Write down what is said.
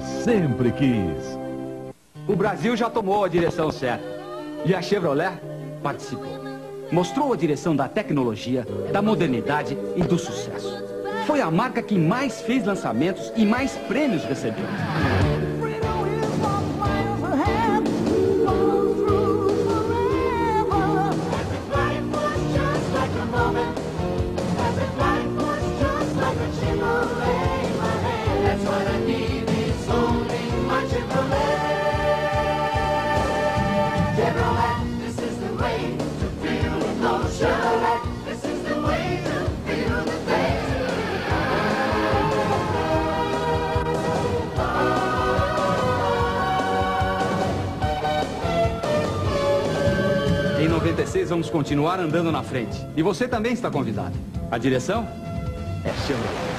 sempre quis. O Brasil já tomou a direção certa. E a Chevrolet participou. Mostrou a direção da tecnologia, da modernidade e do sucesso. Foi a marca que mais fez lançamentos e mais prêmios recebeu. Em 96 vamos continuar andando na frente. E você também está convidado. A direção é Chevrolet.